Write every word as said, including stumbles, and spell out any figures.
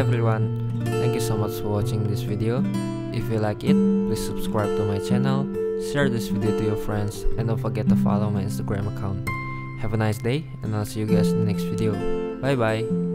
everyone, thank you so much for watching this video. If you like it, please subscribe to my channel, share this video to your friends, and don't forget to follow my Instagram account. Have a nice day, and I'll see you guys in the next video. Bye bye.